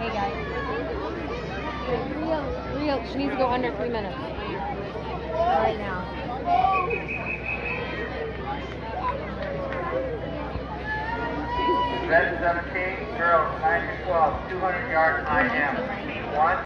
Hey guys. Real, she needs to go under 3 minutes. Right now. Red 17, girls 9 to 12, 200 yards IM. 1.